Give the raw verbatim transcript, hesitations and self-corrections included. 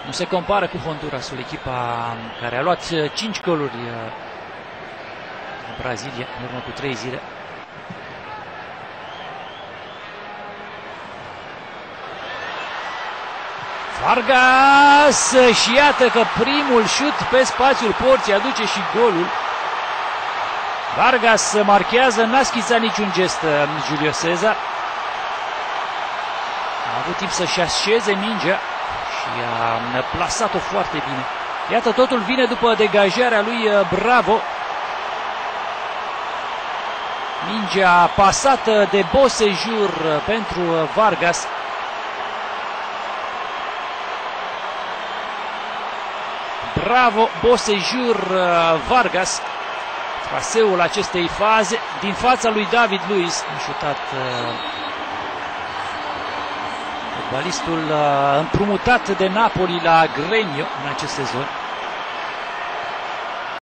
Nu se compară cu Hondurasul, echipa care a luat cinci goluri în Brazilia în urmă cu trei zile. Vargas, și iată că primul șut pe spațiul porții aduce și golul. Vargas marchează, n-a schițat niciun gest Julio César. A avut timp să-și așeze mingea și a plasat-o foarte bine. Iată, totul vine după degajarea lui Bravo. Mingea pasată de Bocejur pentru Vargas. Bravo, Bocejur, Vargas. Traseul acestei faze din fața lui David Luiz. A șutat uh, fotbalistul uh, împrumutat de Napoli la Gremio în acest sezon.